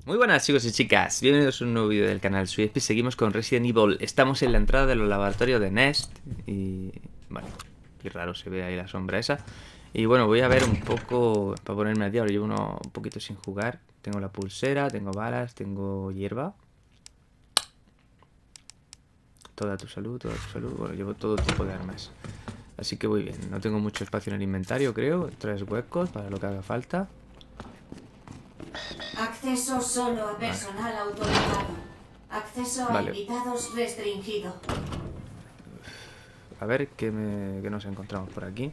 Muy buenas chicos y chicas, bienvenidos a un nuevo vídeo del canal. Soy Espi, seguimos con Resident Evil. Estamos en la entrada de los laboratorios de Nest. Y... vale, qué raro se ve ahí la sombra esa. Y bueno, voy a ver un poco, para ponerme al día, ahora llevo un poquito sin jugar. Tengo la pulsera, tengo balas, tengo hierba. Toda tu salud, bueno, llevo todo tipo de armas. Así que voy bien, no tengo mucho espacio en el inventario, creo. 3 huecos para lo que haga falta. Acceso solo a personal autorizado. Acceso a invitados restringido. A ver qué nos encontramos por aquí.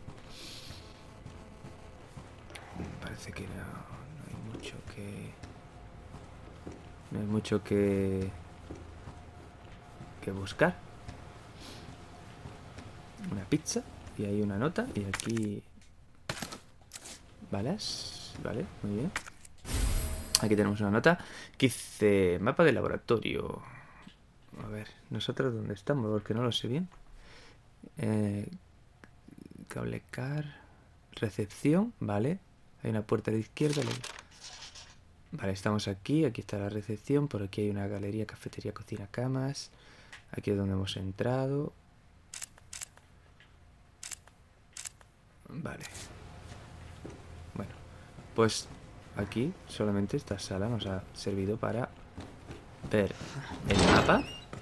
Parece que no hay mucho que... No hay mucho que buscar. Una pizza. Y hay una nota. Y aquí... balas. Vale, muy bien. Aquí tenemos una nota que dice mapa de laboratorio. A ver, nosotros dónde estamos, porque no lo sé bien. Cable car. Recepción, vale. Hay una puerta a la izquierda. Vale, estamos aquí. Aquí está la recepción. Por aquí hay una galería, cafetería, cocina, camas. Aquí es donde hemos entrado. Vale. Bueno, pues aquí solamente esta sala nos ha servido para ver el mapa.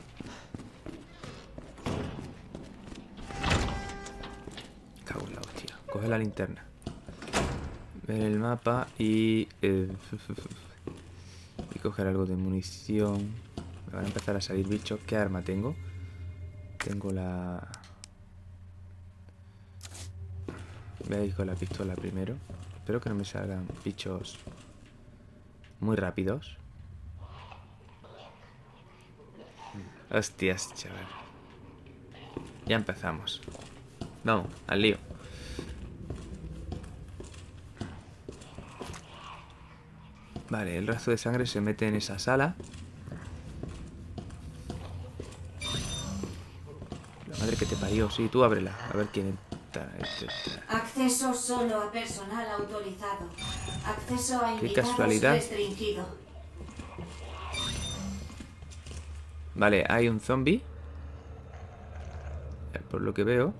Cago en la hostia. Coge la linterna. Ver el mapa y coger algo de munición. Me van a empezar a salir bichos. ¿Qué arma tengo? Tengo la... voy a ir con la pistola primero. Espero que no me salgan bichos muy rápidos. Hostias, chaval. Ya empezamos. Vamos, al lío. Vale, el rastro de sangre se mete en esa sala. La madre que te parió. Sí, tú ábrela. A ver quién entra. Acceso solo a personal autorizado. Acceso a invitados restringido. Vale, hay un zombie. Por lo que veo.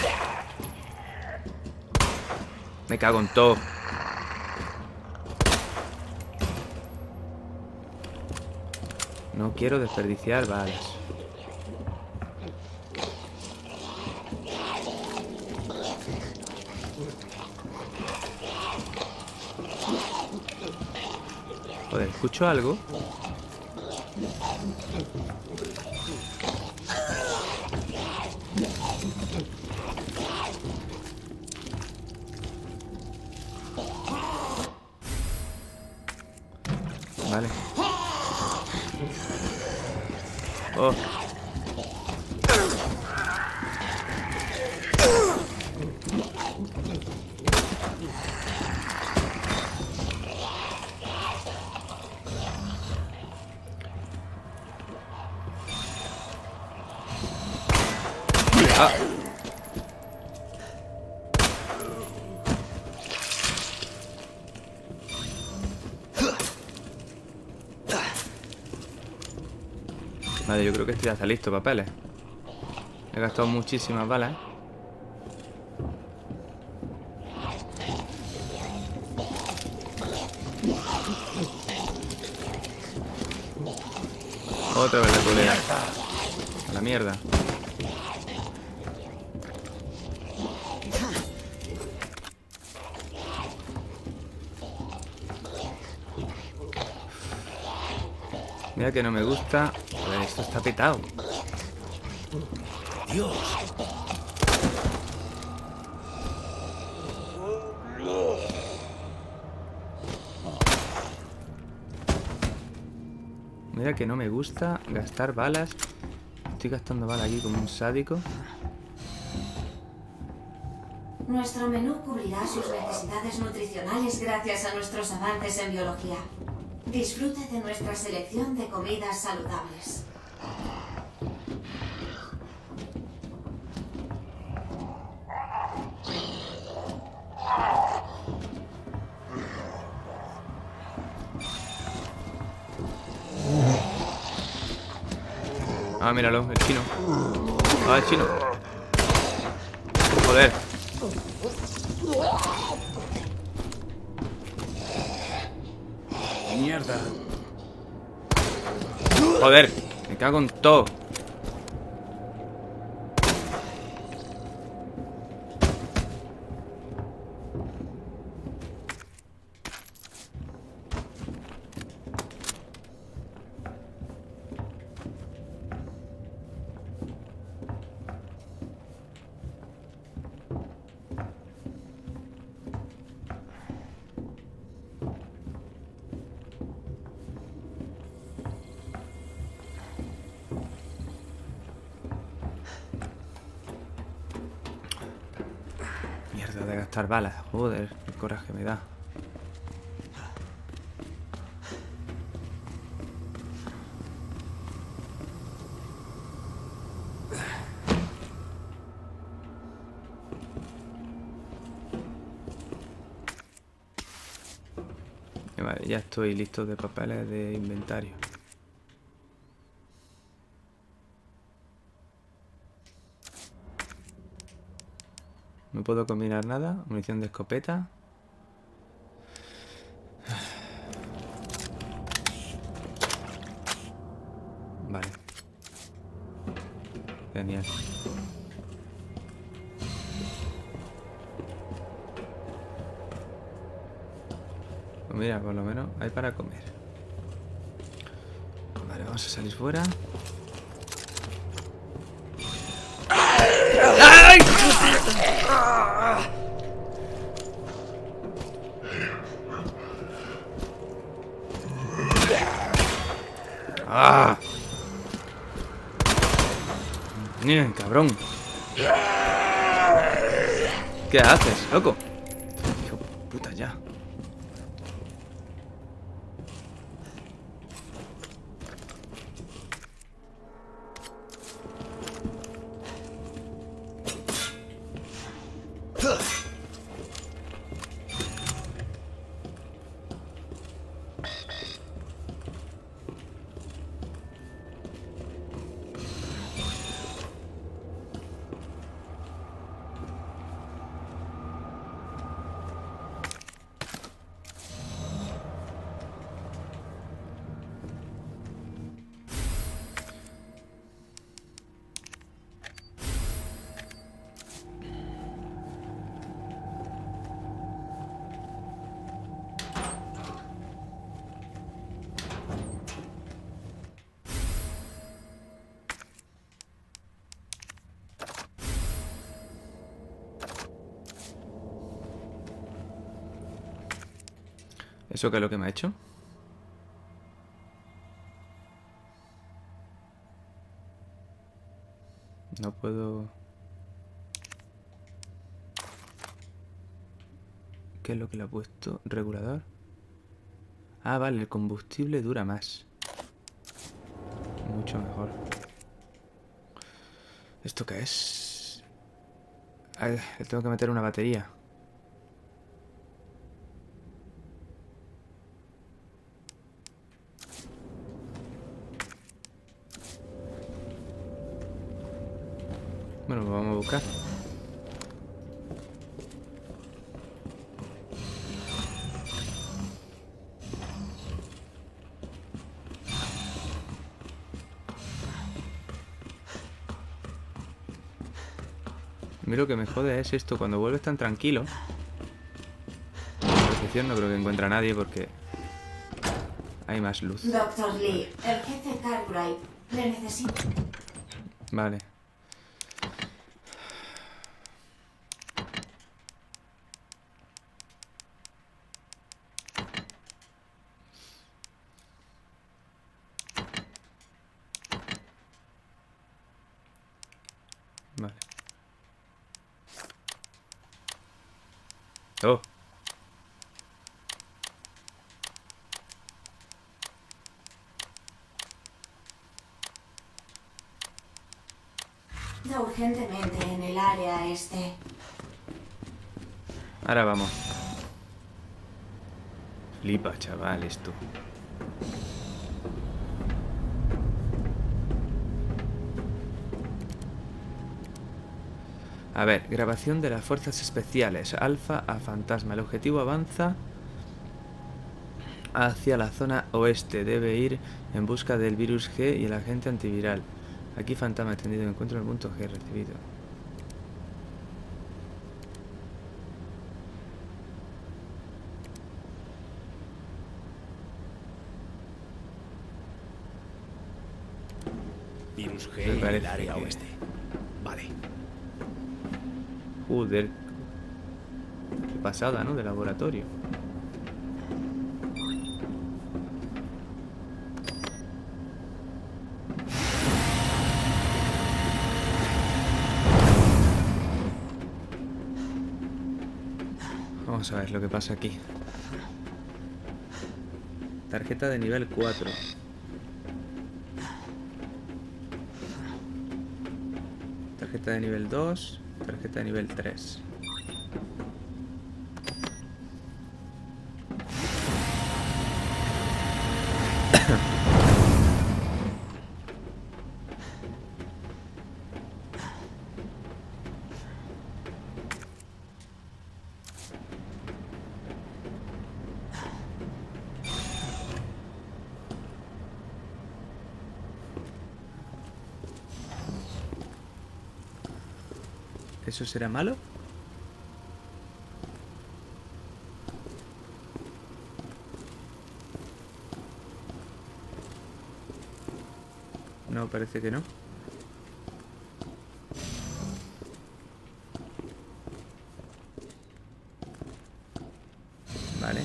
Me cago en todo. No quiero desperdiciar balas. Joder, escucho algo. Vale. Oh. Ah. Vale, yo creo que esto ya está listo, papeles. He gastado muchísimas balas. Otra vez la culera. A la mierda. Mira que no me gusta. Joder, esto está petado. Dios. Mira que no me gusta gastar balas. Estoy gastando balas aquí como un sádico. Nuestro menú cubrirá sus necesidades nutricionales gracias a nuestros avances en biología. Disfrute de nuestra selección de comidas saludables. Ah, míralo, el chino. Ah, el chino. Joder. Mierda. Joder, me cago en todo. Mierda de gastar balas. Joder, qué coraje me da. Vale, ya estoy listo de papeles de inventario. No puedo combinar nada. Munición de escopeta. Vale. Genial. Pues mira, por lo menos hay para comer. Vale, vamos a salir fuera. ¡Ay! ¡Ah! Bien, cabrón. ¿Qué haces, loco? Hijo de puta, ya. ¿Eso qué es lo que me ha hecho? No puedo... ¿Qué es lo que le ha puesto? ¿Regulador? Ah, vale, el combustible dura más. Mucho mejor. ¿Esto qué es? Ay, le tengo que meter una batería. Bueno, pues vamos a buscar. A mí lo que me jode es esto, cuando vuelves tan tranquilo. En la recepción no creo que encuentre a nadie porque hay más luz. Dr. Lee, el jefe Cartwright le necesita. Vale. Vale. Oh. Da urgentemente en el área este. Ahora vamos. Flipa, chaval, esto. A ver, grabación de las fuerzas especiales. Alfa a fantasma. El objetivo avanza hacia la zona oeste. Debe ir en busca del virus G y el agente antiviral. Aquí fantasma extendido. Encuentro el punto G recibido. Virus Me G en parece el área que- oeste. Vale. Joder. Qué pasada, ¿no? De laboratorio. Vamos a ver lo que pasa aquí. Tarjeta de nivel 4. Tarjeta de nivel 2. Tarjeta de nivel 3. ¿Eso será malo? No, parece que no. Vale.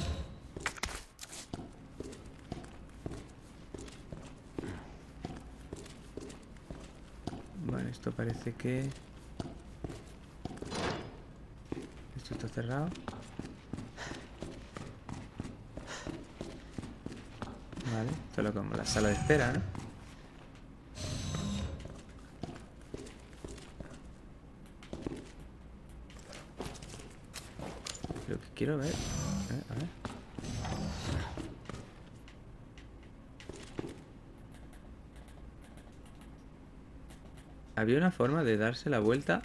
Vale, esto parece que... Esto está cerrado. Vale, esto es como la sala de espera, ¿no? Lo que quiero ver... a ver. Había una forma de darse la vuelta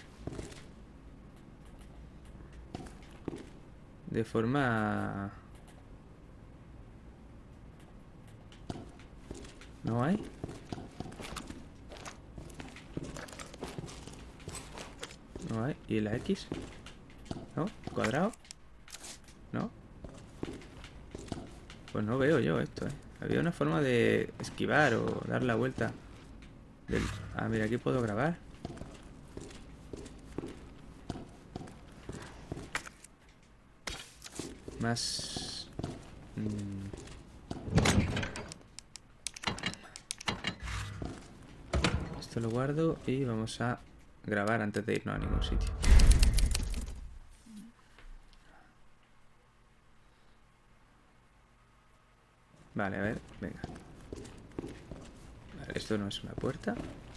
de forma... ¿No hay? No hay. ¿Y la X? ¿No? ¿Cuadrado? ¿No? Pues no veo yo esto, ¿eh? Había una forma de esquivar o dar la vuelta del... Ah, mira, aquí puedo grabar. Más... Esto lo guardo y vamos a grabar antes de irnos a ningún sitio. Vale, a ver, venga. Vale, esto no es una puerta.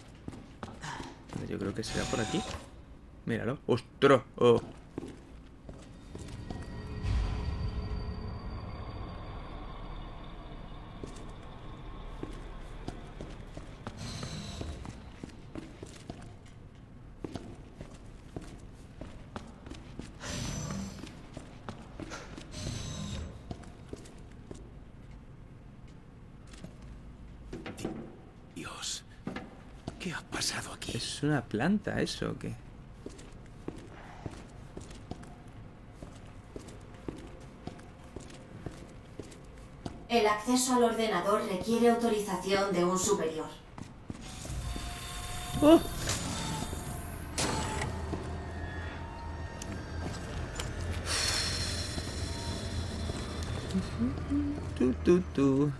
Yo creo que será por aquí. Míralo. ¡Ostras! ¡Oh! Dios. ¿Qué ha pasado aquí? ¿Es una planta eso o qué? El acceso al ordenador requiere autorización de un superior. ¡Oh! Tu.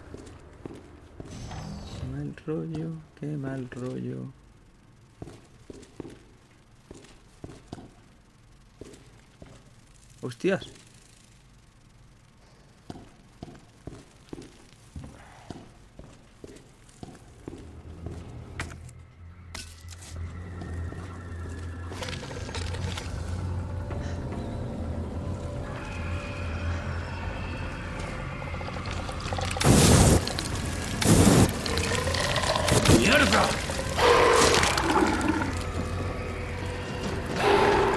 Qué mal rollo, qué mal rollo. Hostias. ¡Mierda!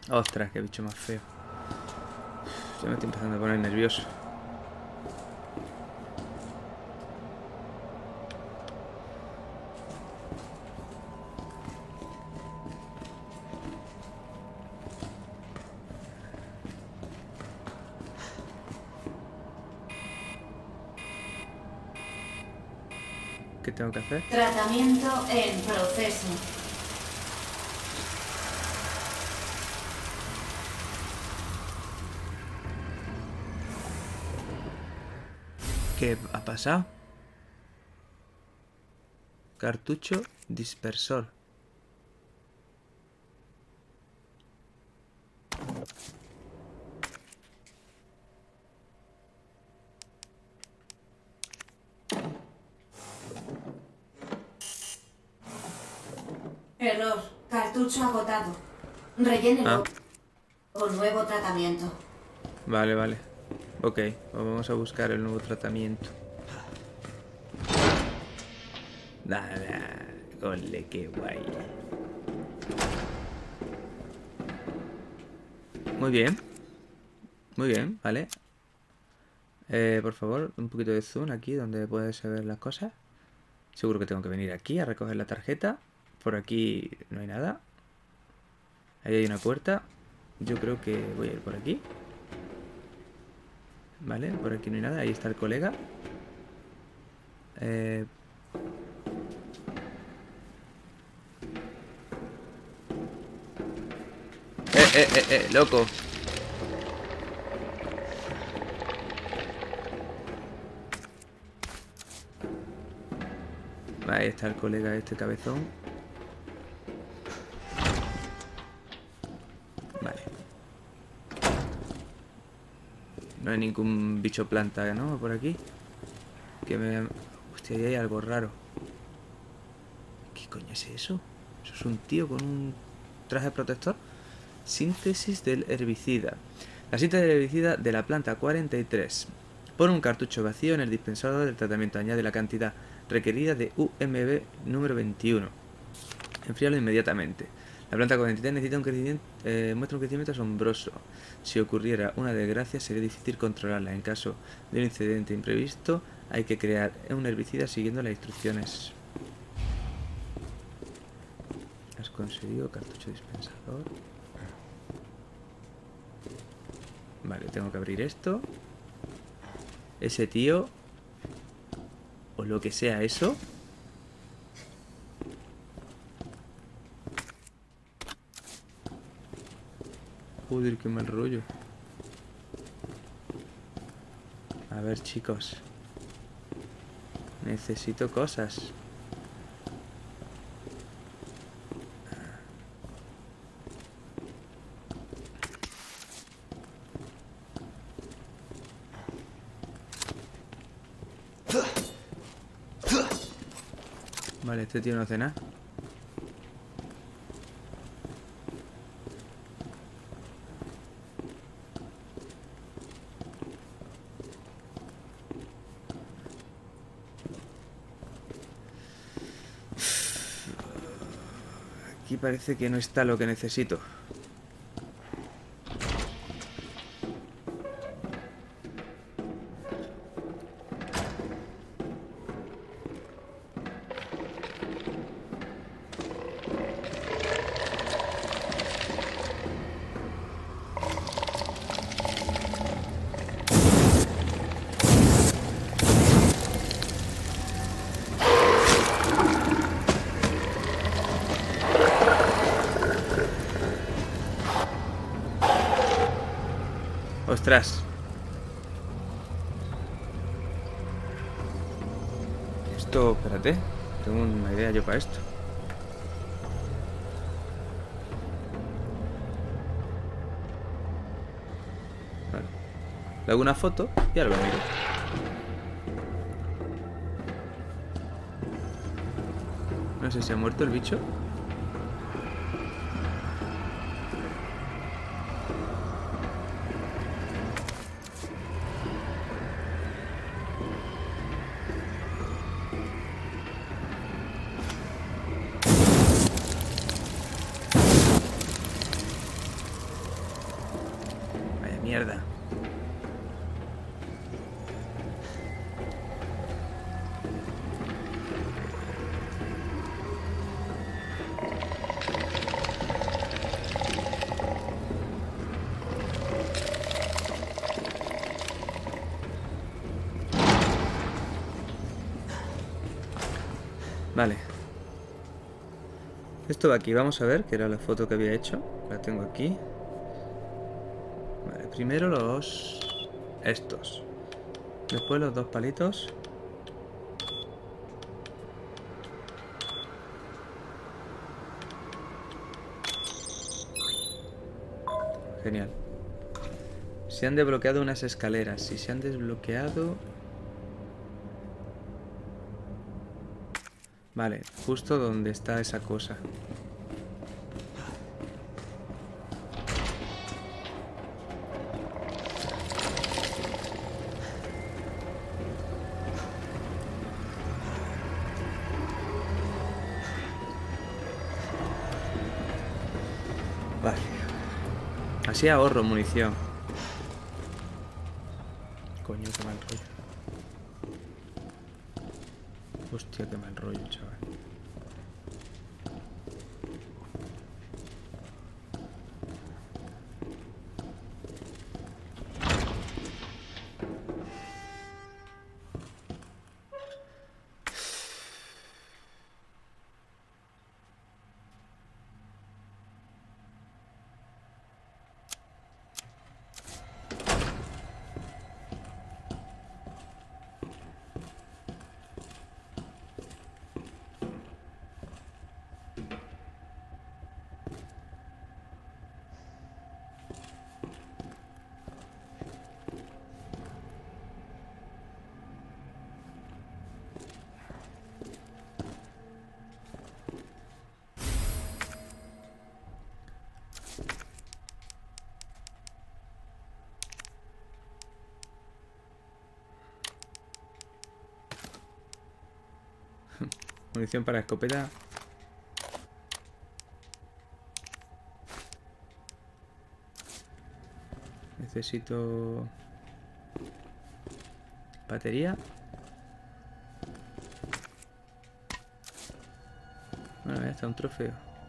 Ostras, qué bicho más feo. Ya me estoy empezando a poner nervioso. ¿Qué tengo que hacer? Tratamiento en proceso. ¿Qué ha pasado? Cartucho dispersor. Error. Cartucho agotado. Rellénelo con nuevo tratamiento. Vale, vale. Ok, pues vamos a buscar el nuevo tratamiento. Nada, ole, qué guay. Muy bien. Muy bien, vale. Por favor, un poquito de zoom aquí donde puedes ver las cosas. Seguro que tengo que venir aquí a recoger la tarjeta. Por aquí no hay nada. Ahí hay una puerta. Yo creo que voy a ir por aquí. Vale, por aquí no hay nada. Ahí está el colega. Loco. Ahí está el colega este cabezón. Vale. No hay ningún bicho planta, ¿no? Por aquí. Que me... Hostia, ahí hay algo raro. ¿Qué coño es eso? ¿Eso es un tío con un traje protector? Síntesis del herbicida. La síntesis del herbicida de la planta 43. Pon un cartucho vacío en el dispensador del tratamiento. Añade la cantidad requerida de UMB número 21. Enfríalo inmediatamente. La planta 43 necesita un crecimiento, muestra un crecimiento asombroso. Si ocurriera una desgracia sería difícil controlarla. En caso de un incidente imprevisto hay que crear un herbicida siguiendo las instrucciones. Has conseguido cartucho dispensador. Vale, tengo que abrir esto. Ese tío, o lo que sea eso. Joder, qué mal rollo. A ver, chicos. Necesito cosas. Vale, este tío no hace nada. Aquí parece que no está lo que necesito. ¡Ostras! Esto, espérate. Tengo una idea yo para esto. Vale. Le hago una foto y ahora lo miro. No sé si ha muerto el bicho. Mierda. Vale. Esto va aquí, vamos a ver, que era la foto que había hecho. La tengo aquí. Vale, primero estos. Después los 2 palitos. Genial. Se han desbloqueado unas escaleras. Si se han desbloqueado... Vale, justo donde está esa cosa. Vale. Así ahorro munición. Coño, qué mal rollo. Hostia, qué mal rollo, chaval. Munición para escopeta. Necesito... batería. Bueno, ya está un trofeo.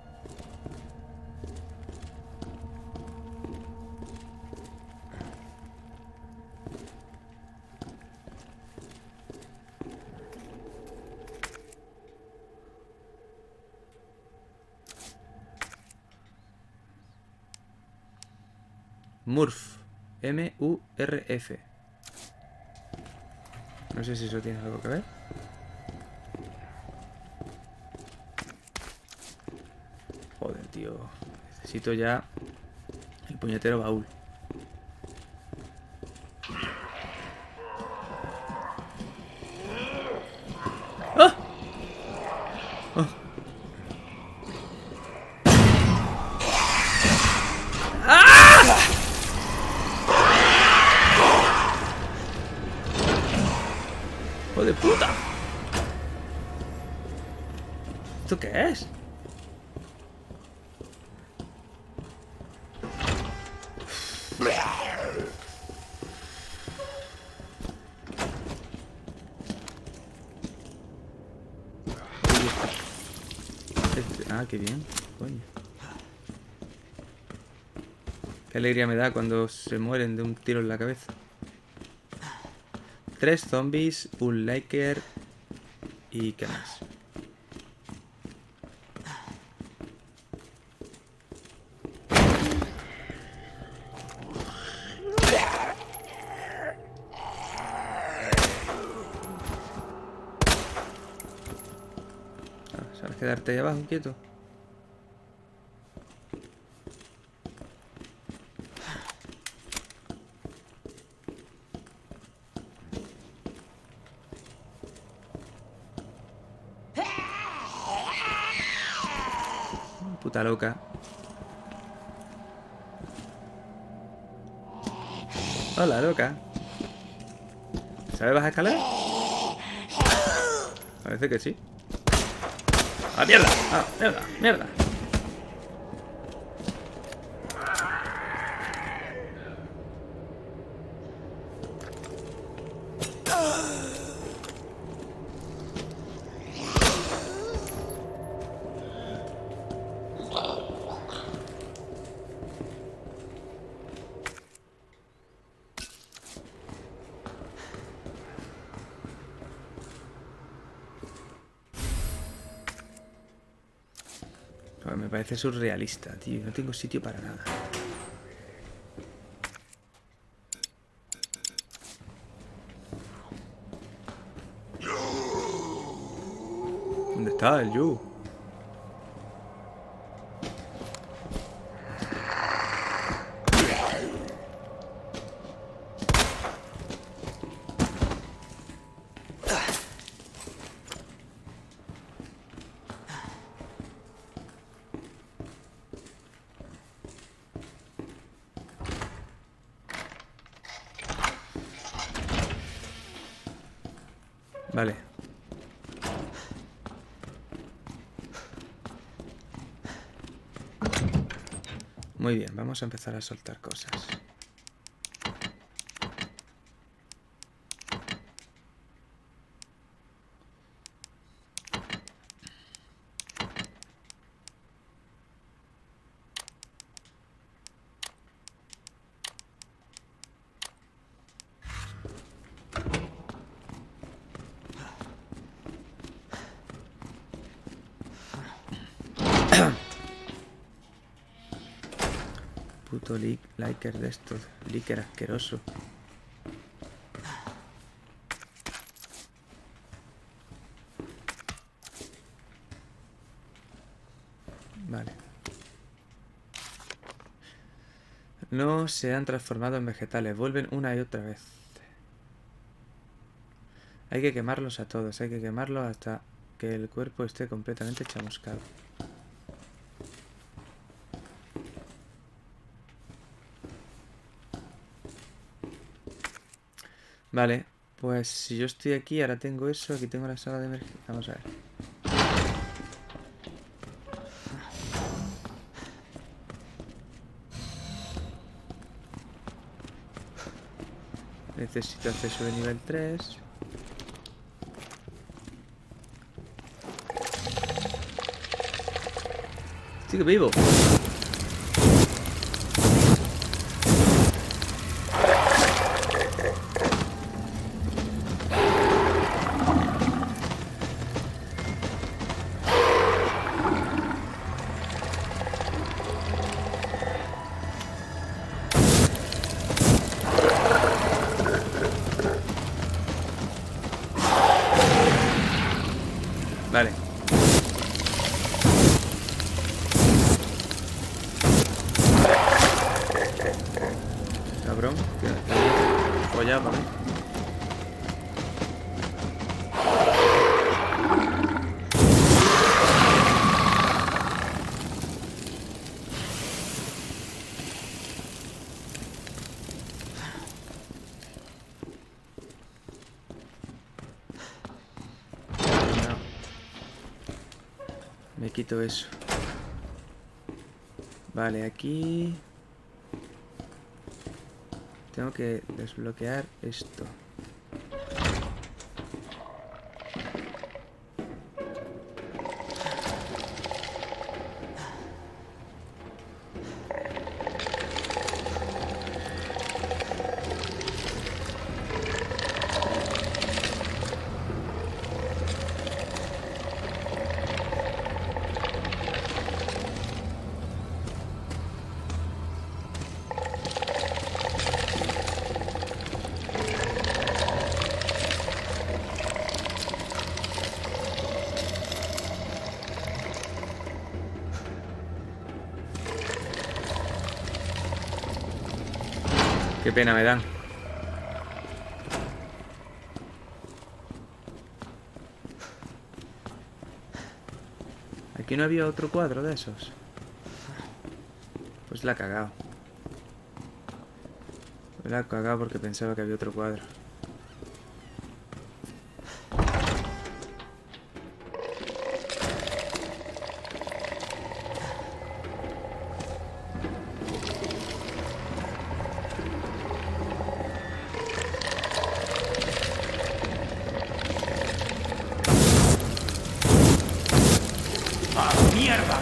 Murf. M-U-R-F. No sé si eso tiene algo que ver. Joder, tío. Necesito ya el puñetero baúl. ¡Ah! ¡Ah! ¡Hijo de puta! ¿Esto qué es? Ah, qué bien. Coño. Qué alegría me da cuando se mueren de un tiro en la cabeza. 3 zombies, un liker y ¿qué más? ¿Sabes quedarte ahí abajo quieto? Puta loca. Hola, loca. ¿Sabes bajar escaleras? Parece que sí. ¡Ah, mierda! ¡Ah, mierda! ¡Mierda! Joder, me parece surrealista, tío. No tengo sitio para nada. ¿Dónde está el Yu? Vale. Muy bien, vamos a empezar a soltar cosas. Puto liker de estos. Liker asqueroso. Vale. No se han transformado en vegetales. Vuelven una y otra vez. Hay que quemarlos a todos. Hay que quemarlos hasta que el cuerpo esté completamente chamuscado. Vale, pues si yo estoy aquí, ahora tengo eso, aquí tengo la sala de emergencia. Vamos a ver. Necesito acceso de nivel 3. ¡Sigue vivo! Vale. Cabrón, que follado por ahí. Me quito eso. Vale, aquí tengo que desbloquear esto. Qué pena me dan. Aquí no había otro cuadro de esos. Pues la ha cagado. La ha cagado porque pensaba que había otro cuadro. ¡Mierda!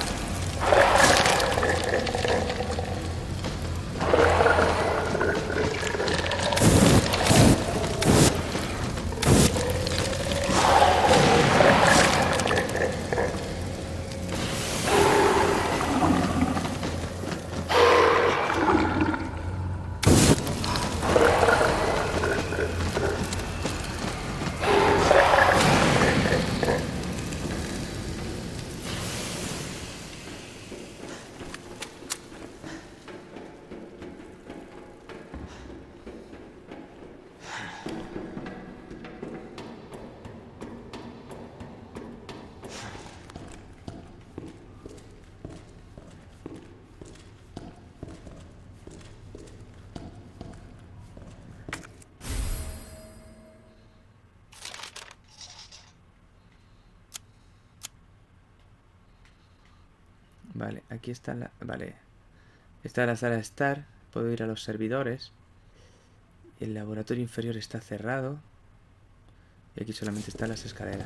Vale, aquí está la... Vale. Esta es la sala de estar. Puedo ir a los servidores. El laboratorio inferior está cerrado. Y aquí solamente están las escaleras.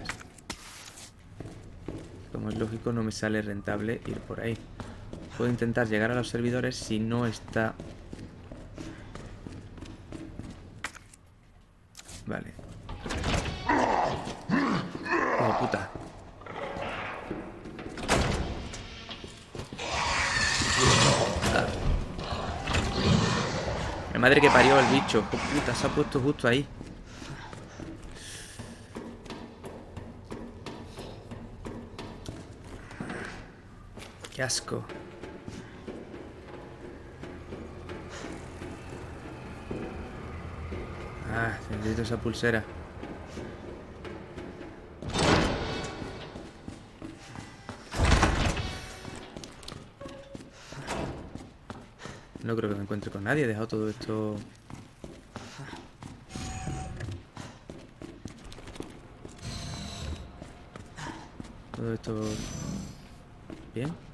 Como es lógico, no me sale rentable ir por ahí. Puedo intentar llegar a los servidores si no está... Vale. ¡Oh, puta! La madre que parió el bicho. ¡Oh, puta! Se ha puesto justo ahí. ¡Qué asco! Ah, necesito esa pulsera. No creo que me encuentre con nadie. He dejado todo esto... Todo esto... Bien.